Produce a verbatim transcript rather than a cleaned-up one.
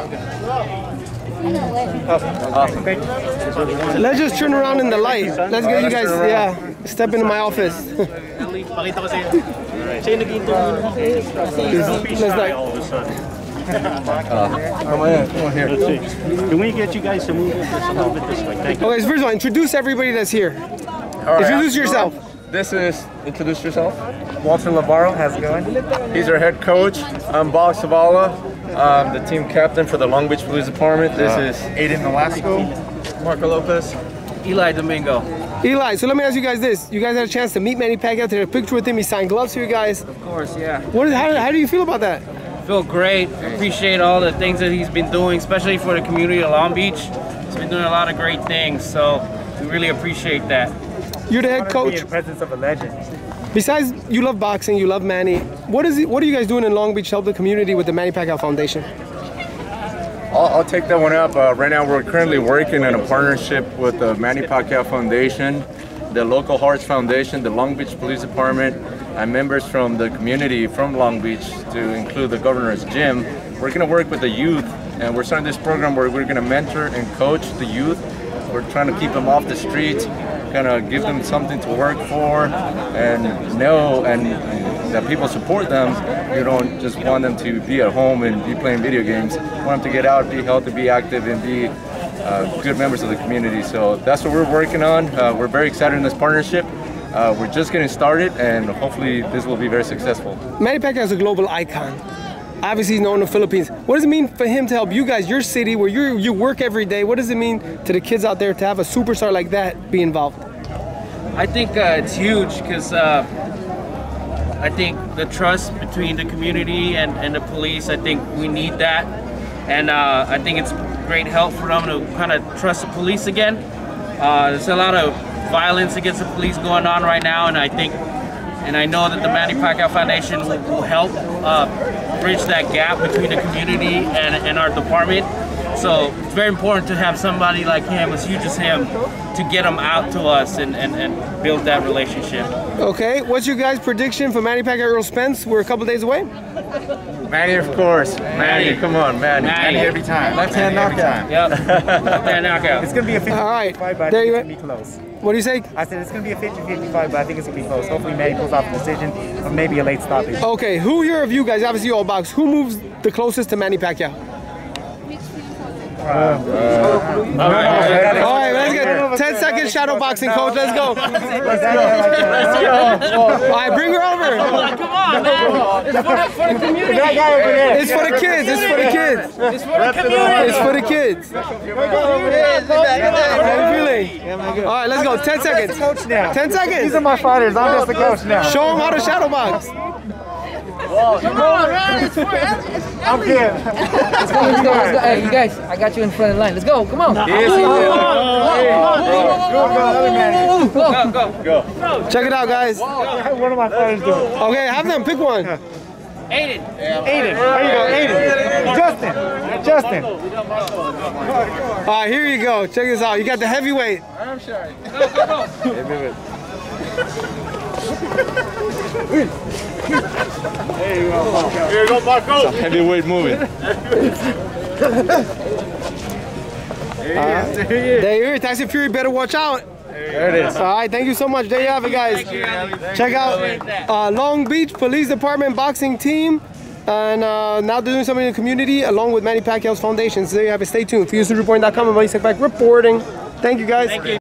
Awesome. Let's just turn around in the light. Let's get you guys, yeah, step into my office. Let's like. Uh, come on, come on here. Let's see. Can we get you guys to move just a little bit this way? Thank you. Okay, so first of all, introduce everybody that's here. All right, introduce yourself. This is, introduce yourself. Walter Labarro, how's it going? He's our head coach. I'm Bob Savala. I'm the team captain for the Long Beach Police Department. This uh, is Aiden Nolasco. Marco Lopez. Eli Domingo. Eli, so let me ask you guys this. You guys had a chance to meet Manny Pacquiao, take a picture with him, he signed gloves for you guys. Of course, yeah. What is, how, how do you feel about that? I feel great. Appreciate all the things that he's been doing, especially for the community of Long Beach. He's been doing a lot of great things, so we really appreciate that. You're the head coach. In the presence of a legend. Besides, you love boxing, you love Manny. What is it, what are you guys doing in Long Beach to help the community with the Manny Pacquiao Foundation? I'll, I'll take that one up. Uh, right now, we're currently working in a partnership with the Manny Pacquiao Foundation, the Local Hearts Foundation, the Long Beach Police Department, and members from the community from Long Beach, to include the governor's gym. We're going to work with the youth, and we're starting this program where we're going to mentor and coach the youth. We're trying to keep them off the streets, kind of give them something to work for, and know and that people support them. You don't just want them to be at home and be playing video games. You want them to get out, be healthy, be active, and be uh, good members of the community. So that's what we're working on. Uh, we're very excited in this partnership. Uh, we're just getting started, and hopefully this will be very successful. Manny Pacquiao is a global icon. Obviously, he's known in the Philippines. What does it mean for him to help you guys, your city, where you you work every day? What does it mean to the kids out there to have a superstar like that be involved? I think uh, it's huge because uh, I think the trust between the community and, and the police, I think we need that. And uh, I think it's great help for them to kind of trust the police again. Uh, there's a lot of violence against the police going on right now, and I think, and I know that the Manny Pacquiao Foundation will, will help uh, bridge that gap between the community and, and our department. So it's very important to have somebody like him, as huge as him, to get him out to us and, and, and build that relationship. Okay, what's your guys' prediction for Manny Pacquiao Earl Spence? We're a couple days away. Manny, of course. Manny, Manny come on, Manny. Manny, Manny every time. Left hand knockout. Yep. Left hand knockout. It's going to be a fifty fifty-five, All right. but I there think you it's going to be close. What do you say? I said it's going to be a fifty fifty-five, but I think it's going to be close. Hopefully Manny pulls off the decision, or maybe a late stoppage. Okay, who here of you guys, obviously you all box, who moves the closest to Manny Pacquiao? Uh, uh, all right, all right, let's get ten seconds shadow boxing, coach. Let's go. Let's go. All right, bring her over. Come on, man. It's for the, for the community. It's for the kids. It's for the kids. It's for the community. It's for the kids. How you feeling? All right, let's go. Ten seconds. Coach now. Ten seconds. These are my fighters. I'm just the coach now. Show them how to shadow box. Come on, man. It's for it's I'm good. Let's go, let's go, let's go. Hey, you guys, I got you in front of the line. Let's go, come on. Yes, Go, go, go, go, go. Check it out, guys. What are my fighters doing? Okay, have them pick one. Aiden. Aiden. There you go, Aiden. Justin. Justin. All right, here you go. Check this out. You got the heavyweight. I'm sorry. Go, go, go. There you go, Marco. Here you go, Marco. It's a heavyweight moving. There he is. There he is. There you is. Tyson Fury better watch out. There it is. All right, thank you so much. There you have it, guys. Thank you, Elie. Check out uh, Long Beach Police Department boxing team. And uh, now they're doing something in the community along with Manny Pacquiao's foundation. So there you have it. Stay tuned. For EsNews Reporting dot com and Elie Seckbach reporting. Thank you, guys. Thank you.